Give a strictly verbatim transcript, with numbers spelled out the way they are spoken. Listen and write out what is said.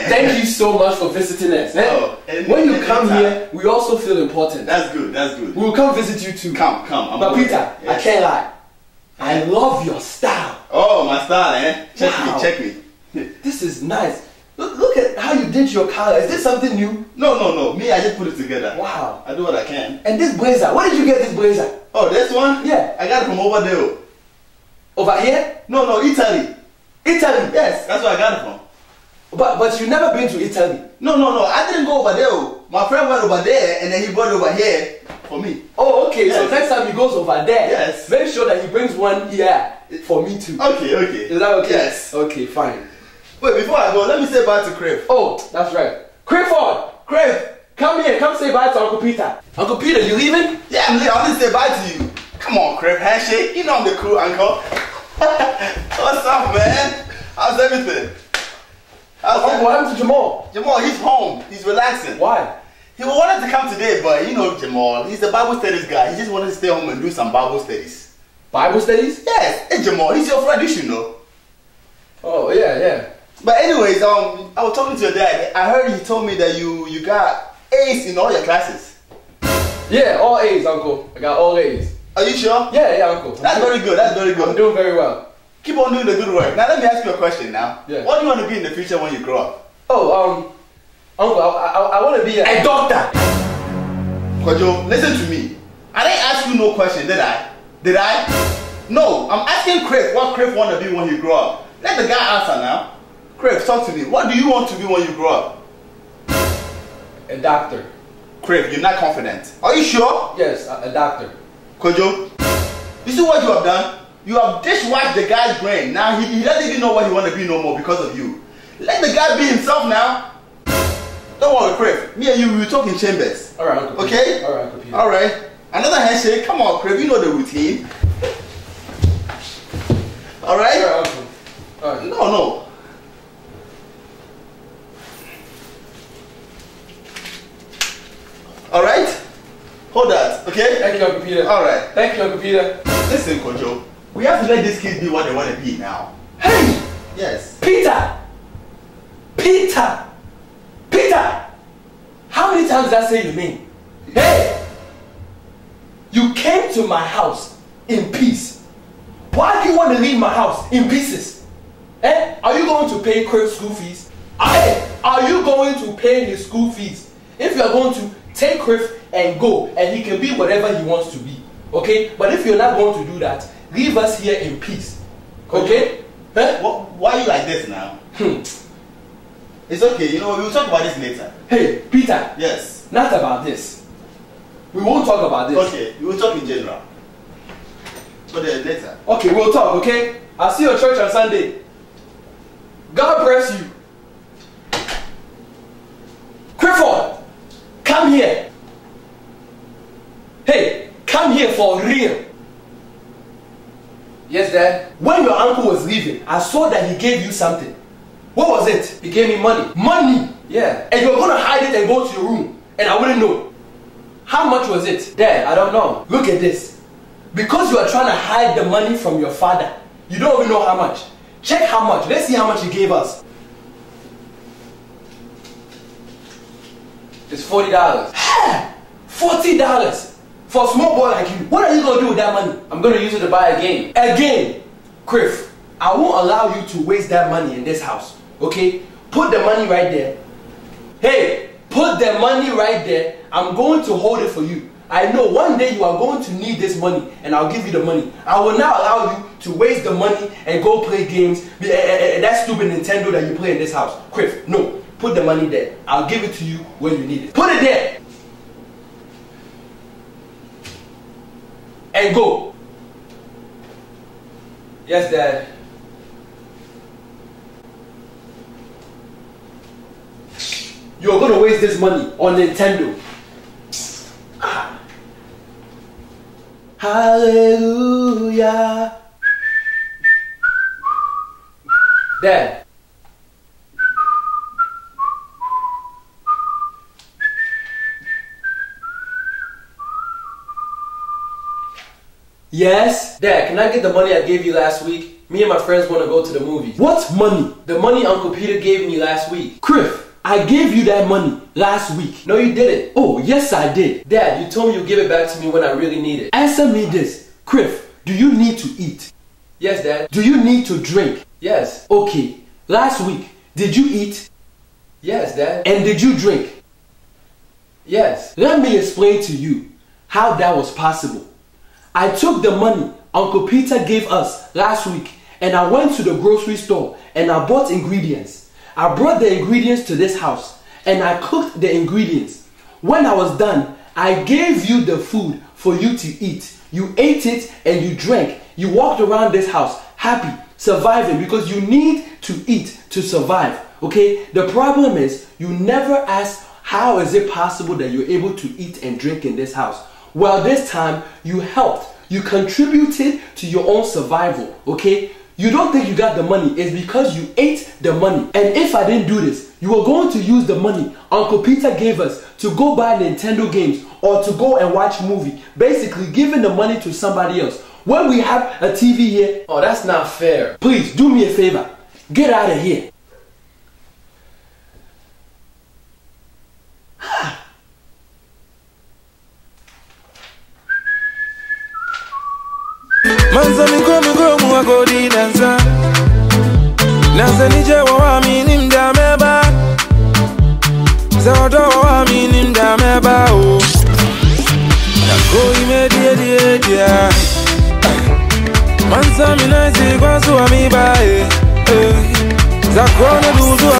Thank you so much for visiting us. Eh? Oh, and, when you and come anytime. here, we also feel important. That's good, that's good. We will come visit you too. Come, come. I'm but okay. Peter, Yes. I can't lie. I love your style. Oh, my style, eh? Check Wow. me, check me. This is nice. Look, look at how you did your collar. Is this something new? No, no, no. Me, I just put it together. Wow. I do what I can. And this blazer, where did you get this blazer? Oh, this one? Yeah. I got it from over there. Over here? No, no, Italy. Italy? Yes, that's where I got it from. But but you've never been to Italy? No, no, no. I didn't go over there. My friend went over there and then he brought it over here for me. Oh, okay. Yes. So next time he goes over there, Yes. make sure that he brings one here for me too. Okay, okay. Is that okay? Yes. Okay, fine. Wait, before I go, let me say bye to Crave. Oh, that's right. Crayford! Crave! Come here, come say bye to Uncle Peter. Uncle Peter, you leaving? Yeah, I'm leaving. I'll just say bye to you. Come on, Crave. Handshake. You know I'm the cool uncle. What's up, man? How's everything? How's Oh, what happened to Jamal? Jamal, he's home. He's relaxing. Why? He wanted to come today, but you know Jamal, he's a Bible studies guy. He just wanted to stay home and do some Bible studies. Bible studies? Yes, hey Jamal, he's your friend, you should know. Oh, yeah, yeah. But anyways, um, I was talking to your dad. I heard he told me that you you got A's in all your classes. Yeah, all A's, Uncle. I got all A's. Are you sure? Yeah, yeah, Uncle. I'm That's doing- very good. That's very good. I'm doing very well. Keep on doing the good work. Now let me ask you a question now. Yeah. What do you want to be in the future when you grow up? Oh, um, Uncle, I, I, I want to be a, a doctor. Kojo, listen to me. I didn't ask you no question, did I? Did I? No, I'm asking Chris what Chris want to be when he grow up. Let the guy answer now. Chris, talk to me. What do you want to be when you grow up? A doctor. Chris, you're not confident. Are you sure? Yes, a, a doctor. Kojo, you see what you have done? You have dishwashed the guy's brain. Now he, he doesn't even know what he want to be no more because of you. Let the guy be himself now. Don't worry, Chris. Me and you, we will talk in chambers. All right, Uncle Peter. Okay? All right, Uncle Peter. All right. Another handshake. Come on, Chris. You know the routine. All right? All right, Uncle. All right. No, no. All right? Hold that, okay? Thank you, Uncle Peter. All right. Thank you, Uncle Peter. Listen, Kojo. We have to let these kids be what they want to be now. Hey, Yes. Peter! Peter! Peter! How many times did I say your name? Hey! You came to my house in peace. Why do you want to leave my house in pieces? Eh? Are you going to pay Craig's school fees? Hey, are you going to pay his school fees? If you are going to take Craig and go, and he can be whatever he wants to be, okay? But if you're not going to do that, leave us here in peace, okay? Eh? What, why are you like this now? Hmm. It's okay, you know, we'll talk about this later. Hey, Peter, Yes. not about this. We won't talk about this. Okay, we will talk in general. But uh, later. Okay, we'll talk, okay? I'll see you at church on Sunday. God bless you. Clifford, come here. Hey, come here for real. Yes, Dad? When your uncle was leaving, I saw that he gave you something. What was it? He gave me money. Money? Yeah. And you were going to hide it and go to your room. And I wouldn't know. How much was it? Dad, I don't know. Look at this. Because you are trying to hide the money from your father, you don't even know how much. Check how much. Let's see how much he gave us. It's forty dollars. forty dollars? For a small boy like you. What are you going to do with that money? I'm going to use it to buy a game. A game? Criff, I won't allow you to waste that money in this house. Okay? Put the money right there. Hey, put the money right there. I'm going to hold it for you. I know one day you are going to need this money and I'll give you the money. I will not allow you to waste the money and go play games. That stupid Nintendo that you play in this house. Criff, no. Put the money there. I'll give it to you when you need it. Put it there. And go. Yes, Dad. You're going to waste this money on Nintendo. Ah. Hallelujah. Dad. Yes? Dad, can I get the money I gave you last week? Me and my friends want to go to the movies. What money? The money Uncle Peter gave me last week. Criff, I gave you that money last week. No, you didn't. Oh, yes, I did. Dad, you told me you'd give it back to me when I really need it. Answer me this. Criff, do you need to eat? Yes, Dad. Do you need to drink? Yes. Okay. Last week, did you eat? Yes, Dad. And did you drink? Yes. Let me explain to you how that was possible. I took the money Uncle Peter gave us last week and I went to the grocery store and I bought ingredients. I brought the ingredients to this house and I cooked the ingredients. When I was done, I gave you the food for you to eat. You ate it and you drank. You walked around this house happy, surviving, because you need to eat to survive. Okay? The problem is you never ask, how is it possible that you're able to eat and drink in this house? Well, this time you helped. You contributed to your own survival. Okay? You don't think you got the money. It's because you ate the money. And if I didn't do this, you were going to use the money Uncle Peter gave us to go buy Nintendo games or to go and watch a movie. Basically giving the money to somebody else. When we have a T V here, oh, that's not fair. Please, do me a favor. Get out of here. Manza mi go mi go mu go di dansa. Nansa ni je wa mi nim da meba. Za do wa mi nim da meba o. Na go ime die die dia. Manza mi na zi kwa so mi ba e. Za ko na du